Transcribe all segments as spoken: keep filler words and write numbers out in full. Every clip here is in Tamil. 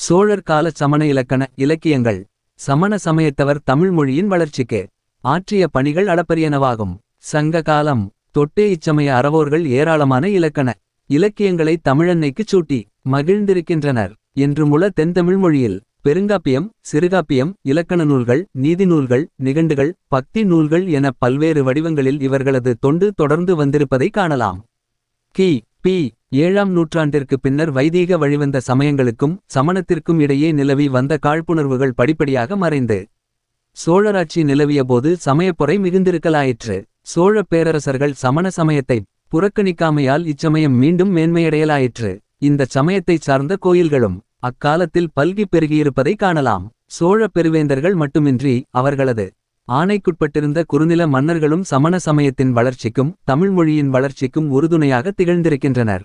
சோழர் கால சமண இலக்கண இலக்கியங்கள். சமண சமயத்தவர் தமிழ் மொழியின் வளர்ச்சிக்கு ஆற்றிய பணிகள் அளப்பரியனவாகும். சங்க காலம் தொட்டே இச்சமய அறவோர்கள் ஏராளமான இலக்கண இலக்கியங்களை தமிழன்னைக்குச் சூட்டி மகிழ்ந்திருக்கின்றனர் என்று முல தென்தமிழ் மொழியில் பெருங்காப்பியம், சிறுகாப்பியம், இலக்கண நூல்கள், நீதி நூல்கள், நிகண்டுகள், பக்தி நூல்கள் என பல்வேறு வடிவங்களில் இவர்களது தொண்டு தொடர்ந்து வந்திருப்பதை காணலாம். கி பி ஏழாம் நூற்றாண்டிற்கு பின்னர் வைதீக வழிவந்த சமயங்களுக்கும் சமணத்திற்கும் இடையே நிலவி வந்த காழ்ப்புணர்வுகள் படிப்படியாக மறைந்து சோழராட்சி நிலவியபோது சமயப்பொறை மிகுந்திருக்கலாயிற்று. சோழ பேரரசர்கள் சமண சமயத்தை புறக்கணிக்காமையால் இச்சமயம் மீண்டும் மேன்மையடையலாயிற்று. இந்த சமயத்தைச் சார்ந்த கோயில்களும் அக்காலத்தில் பல்கி பெருகியிருப்பதை காணலாம். சோழ பெருவேந்தர்கள் மட்டுமின்றி அவர்களது ஆணைக்குட்பட்டிருந்த குறுநில மன்னர்களும் சமண சமயத்தின் வளர்ச்சிக்கும் தமிழ்மொழியின் வளர்ச்சிக்கும் உறுதுணையாக திகழ்ந்திருக்கின்றனர்.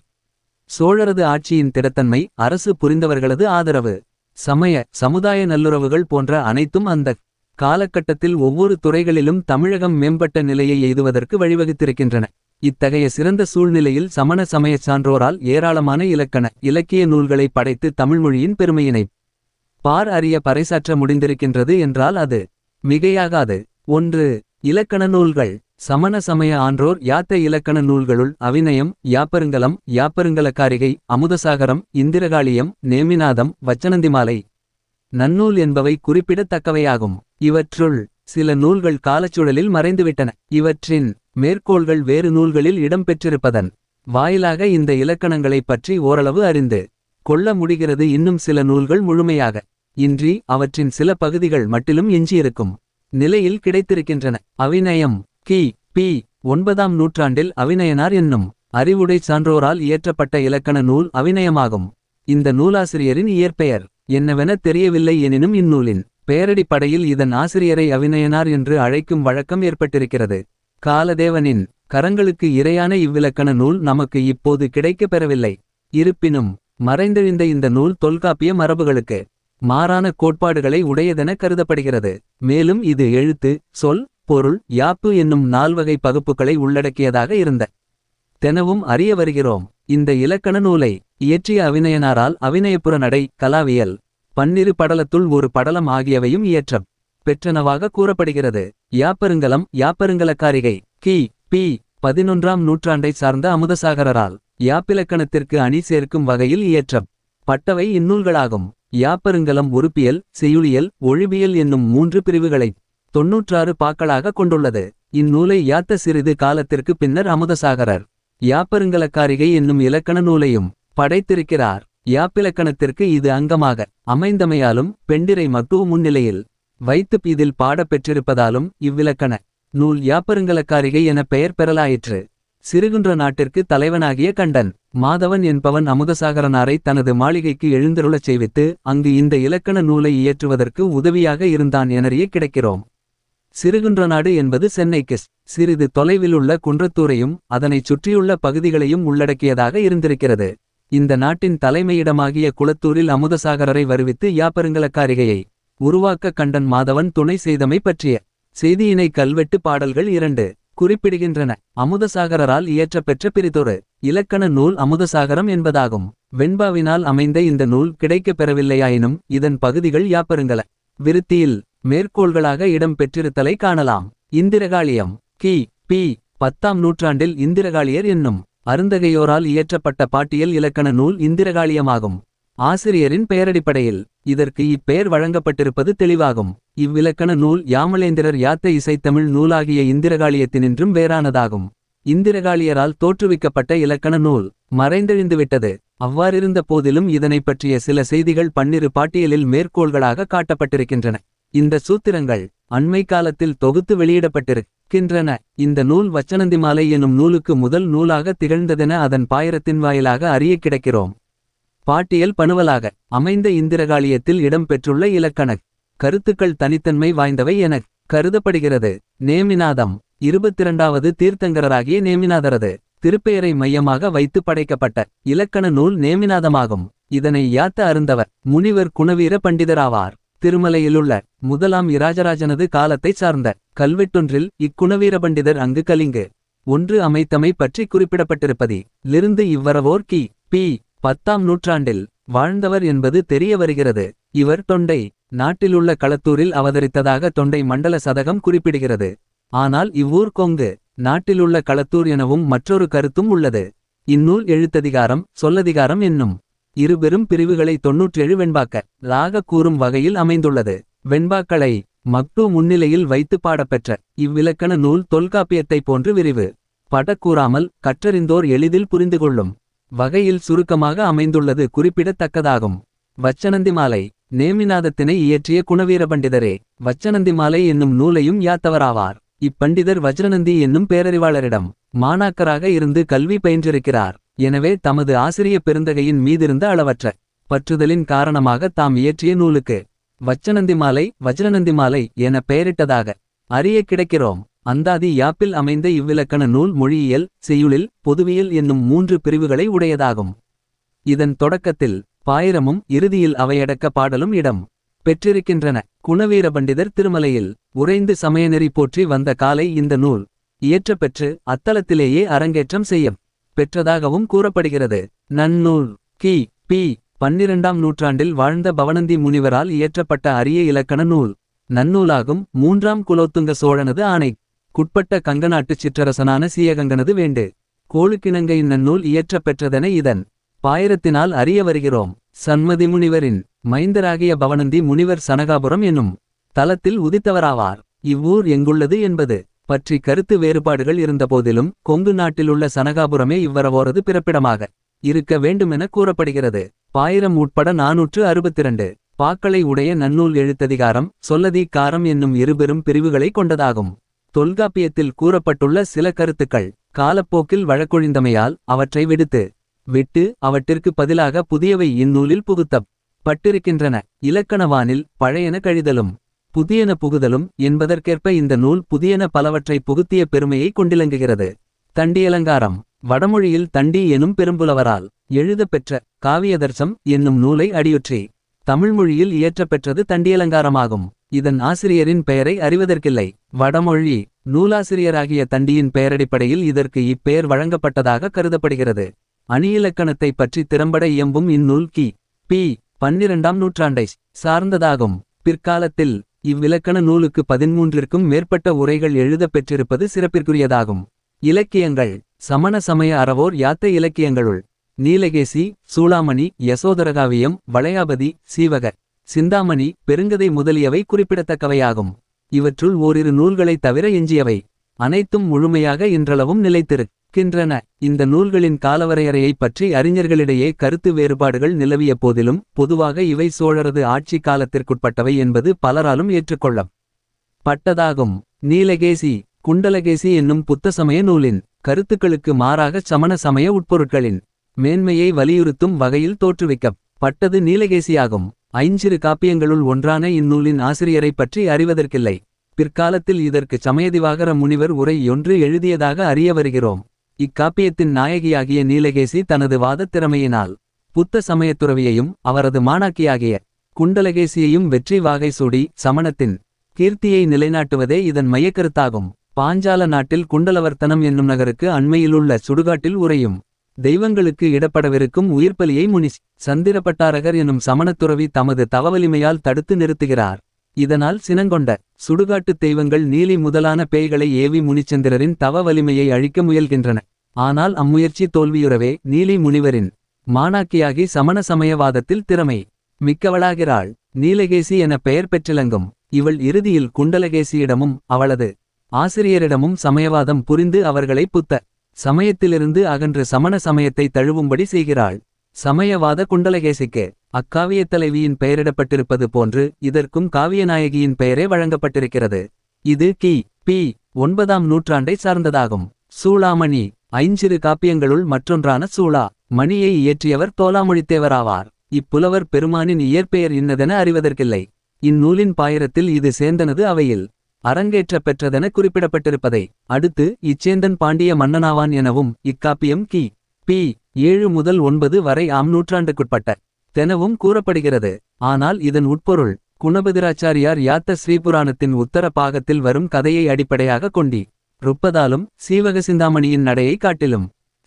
சோழரது ஆட்சியின் திடத்தன்மை, அரசு புரிந்தவர்களது ஆதரவு, சமய சமுதாய நல்லுறவுகள் போன்ற அனைத்தும் அந்த காலகட்டத்தில் ஒவ்வொரு துறைகளிலும் தமிழகம் மேம்பட்ட நிலையை எய்துவதற்கு வழிவகுத்திருக்கின்றன. இத்தகைய சிறந்த சூழ்நிலையில் சமண சமயச் சான்றோரால் ஏராளமான இலக்கண இலக்கிய நூல்களை படைத்து தமிழ்மொழியின் பெருமையினை பார் அறிய பறைசாற்ற முடிந்திருக்கின்றது என்றால் அது மிகையாகாது. ஒன்று. இலக்கண நூல்கள். சமண சமய ஆன்றோர் யாத்த இலக்கண நூல்களுள் அவிநயம், யாப்பருங்கலம், யாப்பருங்கலக்காரிகை, அமுதசாகரம், இந்திரகாளியம், நேமிநாதம், வச்சனந்திமாலை, நன்னூல் என்பவை குறிப்பிடத்தக்கவையாகும். இவற்றுள் சில நூல்கள் காலச்சூழலில் மறைந்துவிட்டன. இவற்றின் மேற்கோள்கள் வேறு நூல்களில் இடம்பெற்றிருப்பதன் வாயிலாக இந்த இலக்கணங்களைப் பற்றி ஓரளவு அறிந்து கொள்ள முடிகிறது. இன்னும் சில நூல்கள் முழுமையாக இன்றி அவற்றின் சில பகுதிகள் மட்டிலும் எஞ்சியிருக்கும் நிலையில் கிடைத்திருக்கின்றன. அவிநயம். கி பி ஒன்பதாம் நூற்றாண்டில் அவிநயனார் என்னும் அறிவுடை சான்றோரால் இயற்றப்பட்ட இலக்கண நூல் அவிநயமாகும். இந்த நூலாசிரியரின் இயற்பெயர் என்னவென தெரியவில்லை. எனினும் இந்நூலின் பெயரடிப்படையில் இதன் ஆசிரியரை அவிநயனார் என்று அழைக்கும் வழக்கம் ஏற்பட்டிருக்கிறது. காலதேவனின் கரங்களுக்கு இரையான இவ்விலக்கண நூல் நமக்கு இப்போது கிடைக்கப் பெறவில்லை. இருப்பினும் மறைந்தெழுந்த இந்த நூல் தொல்காப்பிய மரபுகளுக்கு மாறான கோட்பாடுகளை உடையதென கருதப்படுகிறது. மேலும் இது எழுத்து, சொல், பொருள், யாப்பு என்னும் நால்வகை பகுப்புகளை உள்ளடக்கியதாக இருந்த தெனவும் அறிய வருகிறோம். இந்த இலக்கண நூலை இயற்றிய அவிநயனாரால் அவிநயப்புற நடை, கலாவியல், பன்னிரு படலத்துள் ஒரு படலம் ஆகியவையும் இயற்றப் பெற்றனவாக கூறப்படுகிறது. யாப்பருங்கலம், யாப்பருங்கலக்காரிகை கி பி பதினொன்றாம் நூற்றாண்டை சார்ந்த அமுதசாகரரால் யாப்பிலக்கணத்திற்கு அணி சேர்க்கும் வகையில் இயற்றப் பட்டவை இந்நூல்களாகும். யாப்பருங்கலம் உறுப்பியல், செய்யுளியல், ஒழிபியல் என்னும் மூன்று பிரிவுகளை தொன்னூற்றாறு பாக்களாக கொண்டுள்ளது. இந்நூலை யாத்த சிறிது காலத்திற்கு பின்னர் அமுதசாகரர் யாப்பருங்கலக்காரிகை என்னும் இலக்கண நூலையும் படைத்திருக்கிறார். யாப்பிலக்கணத்திற்கு இது அங்கமாக அமைந்தமையாலும் பெண்டிரை மக்குவ முன்னிலையில் வைத்துப் இதில் பாடப் பெற்றிருப்பதாலும் இவ்விலக்கண நூல் யாப்பருங்கலக்காரிகை என பெயர் பெறலாயிற்று. சிறுகுன்ற நாட்டிற்கு தலைவனாகிய கண்டன் மாதவன் என்பவன் அமுதசாகரனாரை தனது மாளிகைக்கு எழுந்தருளச் செய்வித்து அங்கு இந்த இலக்கண நூலை இயற்றுவதற்கு உதவியாக இருந்தான் எனறிய கிடைக்கிறோம். சிறுகுன்றநாடு என்பது சென்னைக்கு சிறிது தொலைவிலுள்ள குன்றத்தூரையும் அதனைச் சுற்றியுள்ள பகுதிகளையும் உள்ளடக்கியதாக இருந்திருக்கிறது. இந்த நாட்டின் தலைமையிடமாகிய குளத்தூரில் அமுதசாகரரை வருவித்து யாப்பருங்கலக்காரிகையை உருவாக்க கண்டன் மாதவன் துணை செய்தமை பற்றிய செய்தியினை கல்வெட்டு பாடல்கள் இரண்டு குறிப்பிடுகின்றன. அமுதசாகரரால் இயற்றப்பெற்ற பிரிதொரு இலக்கண நூல் அமுதசாகரம் என்பதாகும். வெண்பாவினால் அமைந்த இந்த நூல் கிடைக்கப் பெறவில்லையாயினும் இதன் பகுதிகள் யாப்பருங்கல விருத்தியில் மேற்கோள்களாக இடம் பெற்றிருத்தலை காணலாம். இந்திரகாளியம். கி பி பத்தாம் நூற்றாண்டில் இந்திரகாளியர் என்னும் அருந்தகையோரால் இயற்றப்பட்ட பாட்டியல் இலக்கண நூல் இந்திரகாளியமாகும். ஆசிரியரின் பெயரடிப்படையில் இதற்கு இப்பெயர் வழங்கப்பட்டிருப்பது தெளிவாகும். இவ்விலக்கண நூல் யாமளேந்திரர் யாத்த இசைத்தமிழ் நூலாகிய இந்திரகாளியத்தினின்றும் வேறானதாகும். இந்திரகாளியரால் தோற்றுவிக்கப்பட்ட இலக்கண நூல் மறைந்தெழுந்துவிட்டது. அவ்வாறிருந்த போதிலும் இதனை பற்றிய சில செய்திகள் பன்னிரு பாட்டியலில் மேற்கோள்களாக காட்டப்பட்டிருக்கின்றன. இந்த சூத்திரங்கள் அண்மை காலத்தில் தொகுத்து வெளியிடப்பட்டிருக்கின்றன. இந்த நூல் வச்சனந்திமாலை எனும் நூலுக்கு முதல் நூலாக திகழ்ந்ததென அதன் பாயிரத்தின் வாயிலாக அறிய கிடைக்கிறோம். பாட்டியல் பணுவலாக அமைந்த இந்திரகாளியத்தில் இடம் பெற்றுள்ள இலக்கண கருத்துக்கள் தனித்தன்மை வாய்ந்தவை எனக் கருதப்படுகிறது. நேமிநாதம். இருபத்திரண்டாவது தீர்த்தங்கரராகிய நேமிநாதரது திருப்பெயரை மையமாக வைத்து படைக்கப்பட்ட இலக்கண நூல் நேமிநாதமாகும். இதனை யாத்த அருந்தவர் முனிவர் குணவீர பண்டிதராவார். திருமலையிலுள்ள முதலாம் இராஜராஜனது காலத்தைச் சார்ந்த கல்வெட்டொன்றில் இக்குணவீர பண்டிதர் அங்கு கலிங்கு ஒன்று அமைத்தமை பற்றி குறிப்பிடப்பட்டிருப்பதி லிருந்து இவ்வரவோர் கி பி பத்தாம் நூற்றாண்டில் வாழ்ந்தவர் என்பது தெரிய வருகிறது. இவர் தொண்டை நாட்டிலுள்ள களத்தூரில் அவதரித்ததாக தொண்டை மண்டல சதகம் குறிப்பிடுகிறது. ஆனால் இவ்வூர் கொங்கு நாட்டிலுள்ள களத்தூர் எனவும் மற்றொரு கருத்தும் உள்ளது. இந்நூல் எழுத்ததிகாரம் சொல்லதிகாரம் என்னும் இருபெரும் பிரிவுகளை தொன்னூற்றேழு வெண்பாக்க லாக கூறும் வகையில் அமைந்துள்ளது. வெண்பாக்களை மக்டூ முன்னிலையில் வைத்து பாடப்பெற்ற இவ்விலக்கண நூல் தொல்காப்பியத்தைப் போன்று விரிவு படக்கூறாமல் கற்றறிந்தோர் எளிதில் புரிந்துகொள்ளும் வகையில் சுருக்கமாக அமைந்துள்ளது குறிப்பிடத்தக்கதாகும். வச்சனந்திமாலை நேமிநாதத்தினை இயற்றிய குணவீர பண்டிதரே வச்சனந்திமாலை என்னும் நூலையும் யாத்தவராவார். இப்பண்டிதர் வஜ்ரநந்தி என்னும் பேரறிவாளரிடம் மாணாக்கராக இருந்து கல்வி பயின்றிருக்கிறார். எனவே தமது ஆசிரிய பெருந்தகையின் மீதிருந்த அளவற்ற பற்றுதலின் காரணமாக தாம் இயற்றிய நூலுக்கு வச்சனந்திமாலை வஜ்ரநந்திமாலை என பெயரிட்டதாக அறிய கிடைக்கிறோம். அந்தாதி யாப்பில் அமைந்த இவ்விலக்கண நூல் மொழியியல் செய்யுளில் பொதுவியல் என்னும் மூன்று பிரிவுகளை உடையதாகும். இதன் தொடக்கத்தில் பாயிரமும் இறுதியில் அவையடக்க பாடலும் இடம் பெற்றிருக்கின்றன. குணவீர பண்டிதர் திருமலையில் உறைந்து சமயநெறி போற்றி வந்த காலை இந்த நூல் இயற்றப்பெற்று அத்தலத்திலேயே அரங்கேற்றம் செய்ய பெற்றதாகவும் கூறப்படுகிறது. நன்னூல் கி பி பன்னிரண்டாம் நூற்றாண்டில் வாழ்ந்த பவணந்தி முனிவரால் இயற்றப்பட்ட அரிய இலக்கண நூல் நன்னூலாகும். மூன்றாம் குலோத்துங்க சோழனது ஆணை குட்பட்ட கங்கநாட்டுச் சிற்றரசனான சீயகங்கனது வேண்டு கோளுக்கிணங்கையின் நன்னூல் இயற்றப் பெற்றதென இதன் பாயிரத்தினால் அறிய வருகிறோம். சன்மதி முனிவரின் மைந்தராகிய பவணந்தி முனிவர் சனகாபுரம் என்னும் தலத்தில் உதித்தவராவார். இவ்வூர் எங்குள்ளது என்பது பற்றி கருத்து வேறுபாடுகள் இருந்தபோதிலும் கொங்கு நாட்டிலுள்ள சனகாபுரமே இவ்வரவோரது பிறப்பிடமாக இருக்க வேண்டுமென கூறப்படுகிறது. பாயிரம் உட்பட நாநூற்று அறுபத்திரண்டு பாக்களை உடைய நன்னூல் எழுத்ததிகாரம் சொல்லதிகாரம் என்னும் இருபெரும் பிரிவுகளை கொண்டதாகும். தொல்காப்பியத்தில் கூறப்பட்டுள்ள சில கருத்துக்கள் காலப்போக்கில் வழக்கொழிந்தமையால் அவற்றை விடுத்து விட்டு அவற்றிற்கு பதிலாக புதியவை இந்நூலில் புகுத்தப் பட்டிருக்கின்றன. இலக்கணவானில் பழையன கழிதலும் புதியன புகுதலும் என்பதற்கேற்ப இந்த நூல் புதியன பலவற்றை புகுத்திய பெருமையை கொண்டிலங்குகிறது. தண்டியலங்காரம் வடமொழியில் தண்டி எனும் பெரும்புலவரால் எழுதப்பெற்ற காவியதர்சம் என்னும் நூலை அடியுற்றி தமிழ்மொழியில் இயற்றப்பெற்றது தண்டியலங்காரமாகும். இதன் ஆசிரியரின் பெயரை அறிவதற்கில்லை. வடமொழி நூலாசிரியராகிய தண்டியின் பெயரடிப்படையில் இதற்கு இப்பெயர் வழங்கப்பட்டதாக கருதப்படுகிறது. அணியிலக்கணத்தை பற்றி திறம்பட இயம்பும் இந்நூல் கி பி பன்னிரண்டாம் நூற்றாண்டை சார்ந்ததாகும். பிற்காலத்தில் இவ்விலக்கண நூலுக்கு பதிமூன்றிற்கும் மேற்பட்ட உரைகள் எழுதப் பெற்றிருப்பது சிறப்பிற்குரியதாகும். இலக்கியங்கள் சமண சமய அறவோர் யாத்த இலக்கியங்களுள் நீலகேசி சூளாமணி யசோதரகாவியம் வளையாபதி சீவக சிந்தாமணி பெருங்கதை முதலியவை குறிப்பிடத்தக்கவையாகும். இவற்றுள் ஓரிரு நூல்களைத் தவிர எஞ்சியவை அனைத்தும் முழுமையாக இன்றளவும் நிலைத்திருக்கின்றன. இந்த நூல்களின் காலவரையறையைப் பற்றி அறிஞர்களிடையே கருத்து வேறுபாடுகள் நிலவிய போதிலும் பொதுவாக இவை சோழரது ஆட்சி காலத்திற்குட்பட்டவை என்பது பலராலும் ஏற்றுக்கொள்ளப் பட்டதாகும். நீலகேசி குண்டலகேசி என்னும் புத்த சமய நூலின் கருத்துக்களுக்கு மாறாக சமண சமய உட்பொருட்களின் மேன்மையை வலியுறுத்தும் வகையில் தோற்றுவிக்கப் பட்டது நீலகேசியாகும். ஐஞ்சிறு காப்பியங்களுள் ஒன்றான இந்நூலின் ஆசிரியரைப் பற்றி அறிவதற்கில்லை. பிற்காலத்தில் இதற்கு சமயதிவாகர முனிவர் உரை ஒன்று எழுதியதாக அறிய வருகிறோம். இக்காப்பியத்தின் நாயகியாகிய நீலகேசி தனது வாதத் திறமையினால் புத்த சமயத்துறவியையும் அவரது மாணாக்கியாகிய குண்டலகேசியையும் வெற்றி வாகை சூடி சமணத்தின் கீர்த்தியை நிலைநாட்டுவதே இதன் மையக்கருத்தாகும். பாஞ்சால நாட்டில் குண்டலவர்த்தனம் என்னும் நகருக்கு அண்மையிலுள்ள சுடுகாட்டில் உறையும் தெய்வங்களுக்கு இடப்படவிருக்கும் உயிர்ப்பலியை முனிஸ் சந்திரபட்டாரகர் எனும் சமணத்துறவி தமது தவவலிமையால் தடுத்து நிறுத்துகிறார். இதனால் சினங்கொண்ட சுடுகாட்டுத் தெய்வங்கள் நீலி முதலான பேய்களை ஏவி முனிச்சந்திரரின் தவ வலிமையை அழிக்க முயல்கின்றன. ஆனால் அம்முயற்சி தோல்வியுறவே நீலி முனிவரின் மாணாக்கியாகி சமண சமயவாதத்தில் திறமை மிக்கவளாகிறாள். நீலகேசி என பெயர் பெற்றிலங்கும் இவள் இறுதியில் குண்டலகேசியிடமும் அவளது ஆசிரியரிடமும் சமயவாதம் புரிந்து அவர்களை புத்த சமயத்திலிருந்து அகன்று சமண சமயத்தை தழுவும்படி செய்கிறாள். சமயவாத குண்டலகேசிக்கு அக்காவியத் தலைவியின் பெயரிடப்பட்டிருப்பது போன்று இதற்கும் காவியநாயகியின் பெயரே வழங்கப்பட்டிருக்கிறது. இது கி பி ஒன்பதாம் நூற்றாண்டை சார்ந்ததாகும். சூளாமணி ஐஞ்சிறு காப்பியங்களுள் மற்றொன்றான சூளா மணியை இயற்றியவர் தோலாமொழித்தேவராவார். இப்புலவர் பெருமானின் இயற்பெயர் இன்னதென அறிவதற்கில்லை. இந்நூலின் பாயிரத்தில் இது சேர்ந்தனது அவையில் அரங்கேற்றப் பெற்றதென குறிப்பிடப்பட்டிருப்பதை அடுத்து இச்சேந்தன் பாண்டிய மன்னனாவான் எனவும் இக்காப்பியம் கி பி ஏழு முதல் ஒன்பது வரை ஆம் நூற்றாண்டுக்குட்பட்ட தெனவும் கூறப்படுகிறது. ஆனால் இதன் உட்பொருள் குணபதிராச்சாரியார் யாத்த ஸ்ரீபுராணத்தின் உத்தர பாகத்தில் வரும் கதையை அடிப்படையாக கொண்டி ருப்பதாலும் சீவக சிந்தாமணியின் நடையை காட்டிலும்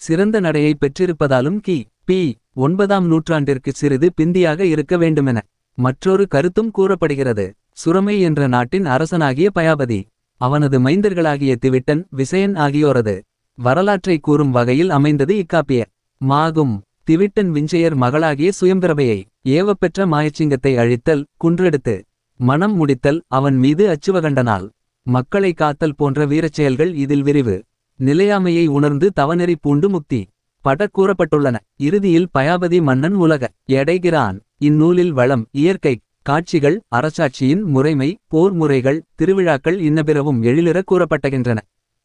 சிறந்த நடையை பெற்றிருப்பதாலும் கி. பி. ஒன்பதாம் நூற்றாண்டிற்கு சிறிது பிந்தியாக இருக்க வேண்டுமென மற்றொரு கருத்தும் கூறப்படுகிறது. சுரமை என்ற நாட்டின் அரசனாகிய பயாபதி அவனது மைந்தர்களாகிய திவிட்டன் விசயன் ஆகியோரது வரலாற்றை கூறும் வகையில் அமைந்தது இக்காப்பிய மாகும். திவிட்டன் விஞ்சையர் மகளாகிய சுயம்பிரபையை ஏவப்பெற்ற மாயச்சிங்கத்தை அழித்தல், குன்றெடுத்து மனம் முடித்தல், அவன் மீது அச்சுவகண்டனால் மக்களை காத்தல் போன்ற வீரச்செயல்கள் இதில் விரிவு நிலையாமையை உணர்ந்து தவநெறி பூண்டு முக்தி பட கூறப்பட்டுள்ளன. இறுதியில் பயாபதி மன்னன் உலக எடைகிறான். இந்நூலில் வளம், இயற்கை காட்சிகள், அரசாட்சியின் முறைமை, போர் முறைகள், திருவிழாக்கள் இன்னபிறவும் எழிலிற கூறப்பட்டகின்றன.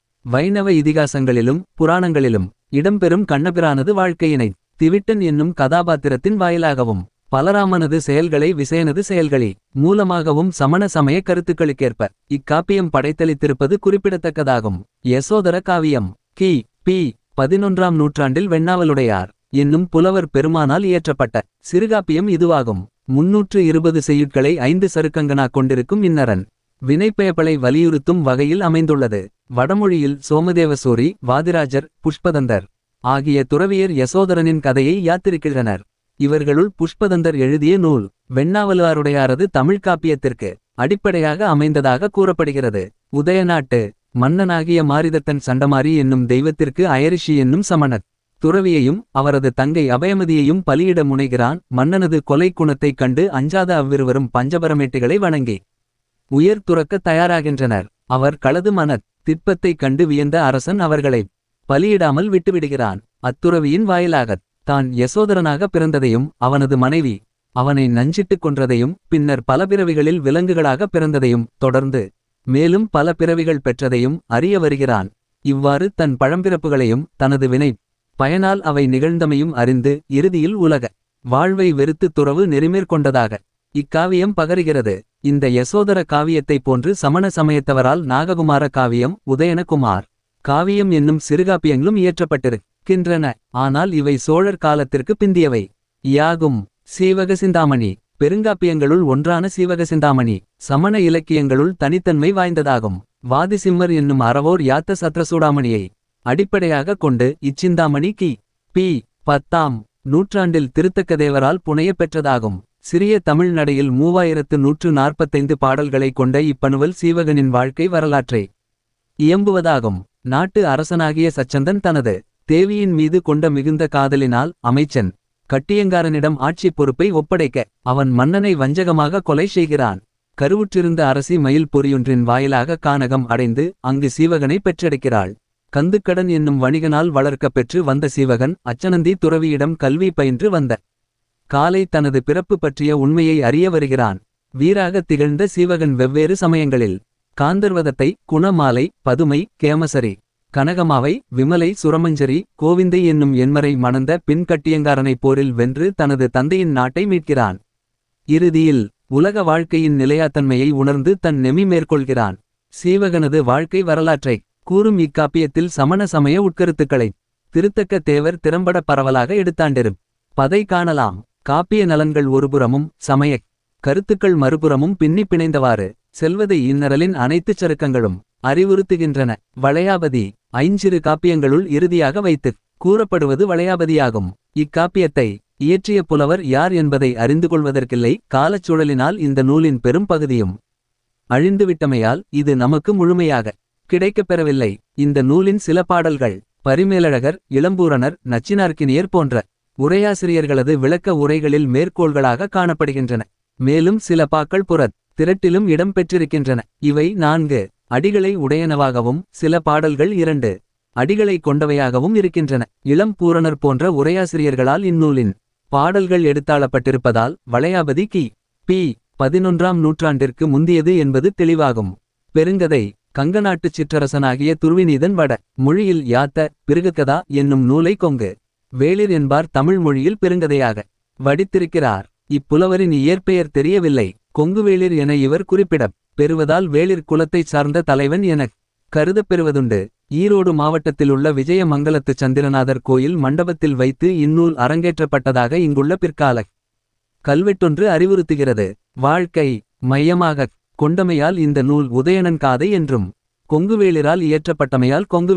வைணவ இதிகாசங்களிலும் புராணங்களிலும் இடம்பெறும் கண்ணபிரானது வாழ்க்கையினை திவிட்டன் என்னும் கதாபாத்திரத்தின் வாயிலாகவும் பலராமனது செயல்களை விசயனது செயல்களி மூலமாகவும் சமண சமய கருத்துக்களுக்கேற்ப இக்காப்பியம் படைத்தளித்திருப்பது குறிப்பிடத்தக்கதாகும். யசோதர காவியம் கி. பி. பதினொன்றாம் நூற்றாண்டில் வெண்ணாவலுடையார் என்னும் புலவர் பெருமானால் இயற்றப்பட்ட சிறுகாப்பியம் இதுவாகும். முன்னூற்று இருபது செய்யுட்களை ஐந்து சருக்கங்கனா கொண்டிருக்கும் இந்நரன் வினைப்பெயப்பலை வலியுறுத்தும் வகையில் அமைந்துள்ளது. வடமொழியில் சோமதேவசூரி, வாதிராஜர், புஷ்பதந்தர் ஆகிய துறவியர் யசோதரனின் கதையை யாத்திருக்கின்றனர். இவர்களுள் புஷ்பதந்தர் எழுதிய நூல் வெண்ணாவலுவாருடையாரது தமிழ் காப்பியத்திற்கு அடிப்படையாக அமைந்ததாக கூறப்படுகிறது. உதயநாட்டு மன்னனாகிய மாரிதத்தன் சண்டமாரி என்னும் தெய்வத்திற்கு அயரிஷி என்னும் சமணத் துறவியையும் அவரது தங்கை அபயமதியையும் பலியிட முனைகிறான். மன்னனது கொலை குணத்தைக் கண்டு அஞ்சாத அவ்விருவரும் பஞ்சபரமேட்டுகளை வணங்கி உயர் துறக்க தயாராகின்றனர். அவர் களது மனத் திட்பத்தைக் கண்டு வியந்த அரசன் அவர்களை பலியிடாமல் விட்டுவிடுகிறான். அத்துறவியின் வாயிலாகத் தான் யசோதரனாக பிறந்ததையும் அவனது மனைவி அவனை நஞ்சிட்டுக் கொன்றதையும் பின்னர் பல பிறவிகளில் விலங்குகளாக பிறந்ததையும் தொடர்ந்து மேலும் பல பிறவிகள் பெற்றதையும் அறிய வருகிறான். இவ்வாறு தன் பழம்பிறப்புகளையும் தனது வினை பயனால் அவை நிகழ்ந்தமையும் அறிந்து இறுதியில் உலக வாழ்வை வெறுத்து துறவு நெறிமேற்கொண்டதாக இக்காவியம் பகருகிறது. இந்த யசோதர காவியத்தைப் போன்று சமண சமயத்தவரால் நாககுமார காவியம், உதயனகுமார் காவியம் என்னும் சிறுகாப்பியங்களும் இயற்றப்பட்டிருக்கின்றன. ஆனால் இவை சோழர் காலத்திற்கு பிந்தியவை யாகும். சீவகசிந்தாமணி பெருங்காப்பியங்களுள் ஒன்றான சீவகசிந்தாமணி சமண இலக்கியங்களுள் தனித்தன்மை வாய்ந்ததாகும். வாதிசிம்மர் என்னும் அறவோர் யாத்த சத்ரசூடாமணியை அடிப்படையாக கொண்டு இச்சிந்தாமணி கி. பி. பத்தாம் நூற்றாண்டில் திருத்தக்கதேவரால் புனையப் பெற்றதாகும். சிறிய தமிழ் நடையில் மூவாயிரத்து நூற்று நாற்பத்தைந்து பாடல்களை கொண்ட இப்பணுவல் சீவகனின் வாழ்க்கை வரலாற்றை இயம்புவதாகும். நாட்டு அரசனாகிய சச்சந்தன் தனது தேவியின் மீது கொண்ட மிகுந்த காதலினால் அமைச்சன் கட்டியங்காரனிடம் ஆட்சி பொறுப்பை ஒப்படைக்க அவன் மன்னனை வஞ்சகமாக கொலை செய்கிறான். கருவுற்றிருந்த அரசி மயில் பொறியொன்றின் வாயிலாக கானகம் அடைந்து அங்கு சீவகனை பெற்றெடுக்கிறாள். கந்துக்கடன் என்னும் வணிகனால் வளர்க்கப் பெற்று வந்த சீவகன் அச்சனந்தி துறவியிடம் கல்வி பயின்று வந்த காலை தனது பிறப்பு பற்றிய உண்மையை அறிய வருகிறான். வீராக திகழ்ந்த சீவகன் வெவ்வேறு சமயங்களில் காந்தர்வதத்தை, குணமாலை, பதுமை, கேமசரி, கனகமாவை, விமலை, சுரமஞ்சரி, கோவிந்தை என்னும் எண்மரை மணந்த பின் கட்டியங்காரனை போரில் வென்று தனது தந்தையின் நாட்டை மீட்கிறான். இறுதியில் உலக வாழ்க்கையின் நிலையாத்தன்மையை உணர்ந்து தன் நெமி மேற்கொள்கிறான். சீவகனது வாழ்க்கை வரலாற்றை கூறும் இக்காப்பியத்தில் சமண சமய உட்கருத்துக்களை திருத்தக்க தேவர் திறம்பட பரவலாக எடுத்தாண்டிரும் பதை காணலாம். காப்பிய நலன்கள் ஒருபுறமும் சமயக் கருத்துக்கள் மறுபுறமும் பின்னி பிணைந்தவாறு செல்வதை இந்நரலின் அனைத்துச் சருக்கங்களும் அறிவுறுத்துகின்றன. வளையாபதி ஐஞ்சிறு காப்பியங்களுள் இறுதியாக வைத்துக் கூறப்படுவது வளையாபதியாகும். இக்காப்பியத்தை இயற்றிய புலவர் யார் என்பதை அறிந்து கொள்வதற்கில்லை. காலச்சூழலினால் இந்த நூலின் பெரும் பகுதியும் அழிந்துவிட்டமையால் இது நமக்கு முழுமையாக கிடைக்கப்பெறவில்லை. இந்த நூலின் சில பாடல்கள் பரிமேலழகர், இளம்பூரணர், நச்சினார்க்கினியர் போன்ற உரையாசிரியர்களது விளக்க உரைகளில் மேற்கோள்களாக காணப்படுகின்றன. மேலும் சில பாக்கள் புறத் திரட்டிலும் இடம் பெற்றிருக்கின்றன. இவை நான்கு அடிகளை உடையனவாகவும் சில பாடல்கள் இரண்டு அடிகளை கொண்டவையாகவும் இருக்கின்றன. இளம் பூரணர் போன்ற உரையாசிரியர்களால் இந்நூலின் பாடல்கள் எடுத்தாளப்பட்டிருப்பதால் வளையாபதி கி. பி. பதினொன்றாம் நூற்றாண்டிற்கு முந்தியது என்பது தெளிவாகும். பெருங்கதை கங்கநாட்டுச் சிற்றரசனாகிய துர்விநீதன் வட மொழியில் யாத்த பிருககதா என்னும் நூலை கொங்கு வேளிர் என்பார் தமிழ் மொழியில் பெருங்கதையாக வடித்திருக்கிறார். இப்புலவரின் இயற்பெயர் தெரியவில்லை. கொங்குவேளிர் என இவர் குறிப்பிடப் பெறுவதால் வேளிர் குலத்தைச் சார்ந்த தலைவன் எனக் கருதப் பெறுவதுண்டு. ஈரோடு மாவட்டத்திலுள்ள விஜயமங்கலத்து சந்திரநாதர் கோயில் மண்டபத்தில் வைத்து இந்நூல் அரங்கேற்றப்பட்டதாக இங்குள்ள பிற்காலக் கல்வெட்டொன்று அறிவுறுத்துகிறது. வாழ்க்கை மையமாகக் கொண்டமையால் இந்த நூல் உதயணன் காதை என்றும் கொங்குவேளிரால் இயற்றப்பட்டமையால் கொங்குவேளிர்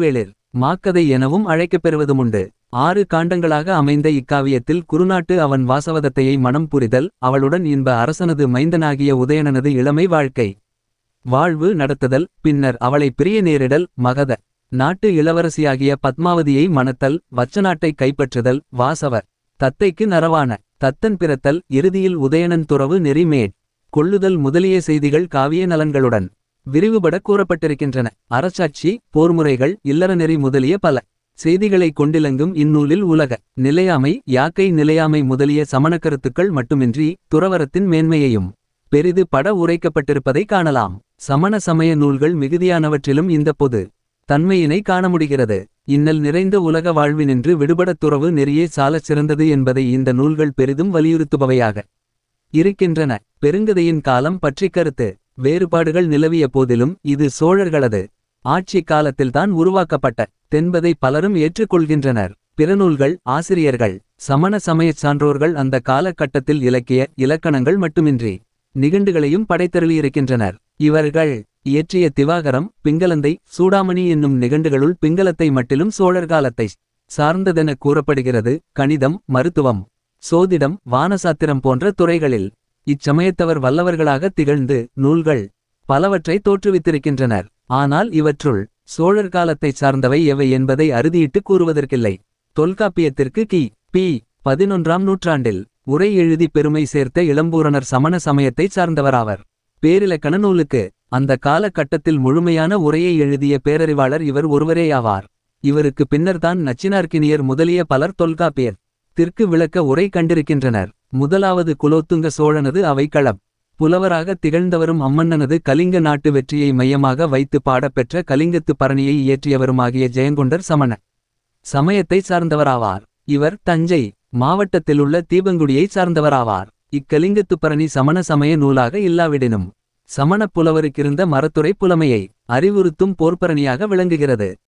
மாக்கதை எனவும் அழைக்கப்பெறுவதுமுண்டு. ஆறு காண்டங்களாக அமைந்த இக்காவியத்தில் குருநாட்டு அவன் வாசவதத்தையை மணம் புரிதல், அவளுடன் இன்ப அரசனது மைந்தனாகிய உதயணனது இளமை வாழ்க்கை வாழ்வு நடத்துதல், பின்னர் அவளை பிரிய நேரிடல், மகத நாட்டு இளவரசியாகிய பத்மாவதியை மணத்தல், வச்சநாட்டை கைப்பற்றுதல், வாசவ தத்தைக்கு நரவான தத்தன் பிறத்தல், இறுதியில் உதயணன் துறவு நெறிமேற் கொள்ளுதல் முதலிய செய்திகள் காவிய நலன்களுடன் விரிவுபட கூறப்பட்டிருக்கின்றன. அரசாட்சி, போர்முறைகள், இல்லறநெறி முதலிய பல செய்திகளை கொண்டிலங்கும் இந்நூலில் உலக நிலையாமை, யாக்கை நிலையாமை முதலிய சமணக்கருத்துக்கள் மட்டுமின்றி துறவரத்தின் மேன்மையையும் பெரிது பட உரைக்கப்பட்டிருப்பதை காணலாம். சமண சமய நூல்கள் மிகுதியானவற்றிலும் இந்த பொது தன்மையினை காண முடிகிறது. இன்னல் நிறைந்த உலக வாழ்வினின்று விடுபடத் துறவு நெறியே சாலச் சிறந்தது என்பதை இந்த நூல்கள் பெரிதும் வலியுறுத்துபவையாக இருக்கின்றன. பெருங்கதையின் காலம் பற்றி கருத்து வேறுபாடுகள் நிலவிய போதிலும் இது சோழர்களது ஆட்சி காலத்தில்தான் உருவாக்கப்பட்ட தென்பதை பலரும் ஏற்றுக்கொள்கின்றனர். பிறநூல்கள், ஆசிரியர்கள், சமண சமயச் சான்றோர்கள் அந்த காலகட்டத்தில் இலக்கிய இலக்கணங்கள் மட்டுமின்றி நிகண்டுகளையும் படைத்தருளியிருக்கின்றனர். இவர்கள் இயற்றிய திவாகரம், பிங்களந்தை, சூடாமணி என்னும் நிகண்டுகளுள் பிங்களத்தை மட்டிலும் சோழர்காலத்தை சார்ந்ததென கூறப்படுகிறது. கணிதம், மருத்துவம், சோதிடம், வானசாத்திரம் போன்ற துறைகளில் இச்சமயத்தவர் வல்லவர்களாக திகழ்ந்து நூல்கள் பலவற்றை தோற்றுவித்திருக்கின்றனர். ஆனால் இவற்றுள் சோழர் காலத்தைச் சார்ந்தவை எவை என்பதை அறுதியிட்டு கூறுவதற்கில்லை. தொல்காப்பியத்திற்கு கி. பி. பதினொன்றாம் நூற்றாண்டில் உரை எழுதி பெருமை சேர்த்த இளம்பூரணர் சமண சமயத்தைச் சார்ந்தவராவர். பேரிலக்கண நூலுக்கு அந்த கால கட்டத்தில் முழுமையான உரையை எழுதிய பேரறிவாளர் இவர் ஒருவரேயாவார். இவருக்கு பின்னர்தான் நச்சினார்க்கினியர் முதலிய பலர் தொல்காப்பியத் திற்கு விளக்க உரை கண்டிருக்கின்றனர். முதலாவது குலோத்துங்க சோழனது அவைக்களப் புலவராக திகழ்ந்தவரும் அம்மன்னனது கலிங்க நாட்டு வெற்றியை மையமாக வைத்து பாடப்பெற்ற கலிங்கத்து பரணியை இயற்றியவருமாகிய ஜெயங்கொண்டர் சமண சமயத்தைச் சார்ந்தவராவார். இவர் தஞ்சை மாவட்டத்திலுள்ள தீபங்குடியைச் சார்ந்தவராவார். இக்கலிங்கத்து பரணி சமண சமய நூலாக இல்லாவிடினும் சமணப் புலவருக்கிருந்த மரத்துரை புலமையை அறிவுறுத்தும் போர்ப்பரணியாக விளங்குகிறது.